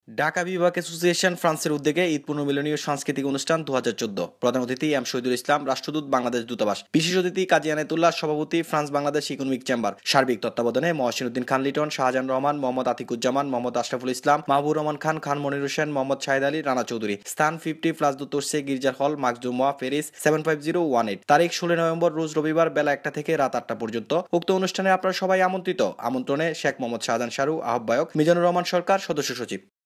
ঢাকা বিভাগ অ্যাসোসিয়েশন ফ্রান্সের উদ্যোগে ঈদ পুনর্মিলনীয় সাংস্কৃতিক অনুষ্ঠান 2014। প্রধান অতিথি এম শহীদুল ইসলাম, রাষ্ট্রদূত বাংলাদেশ দূতাবাস। বিশেষ অতিথি কাজী আনায়েতুল্লাহ, সভাপতি ফ্রান্স বাংলাদেশ ইকোনমিক চেম্বার। সার্বিক তত্ত্বাবধানে মহসিন উদ্দিন খান লিটন, শাহজাহান রহমান, মোহাম্মদ আতিকুজ্জামান, মোহাম্মদ আশরাফুল ইসলাম, মাহবুর রহমান খান, খান মনির হোসেন, মোহাম্মদ শাহেদ আলী, রানা চৌধুরী। স্থান 50 প্লাস দু তোরসে গির্জার হল, মাকজুমা, প্যারিস 75018। তারিখ 16 নভেম্বর, রোজ রবিবার, বেলা 1টা থেকে রাত 8টা পর্যন্ত। উক্ত অনুষ্ঠানে আপনারা সবাই আমন্ত্রিত। আমন্ত্রণে শেখ মোহাম্মদ শাহজাহান শাহরু, আহ্বায়ক, মিজানুর রহমান সরকার, সদস্য সচিব।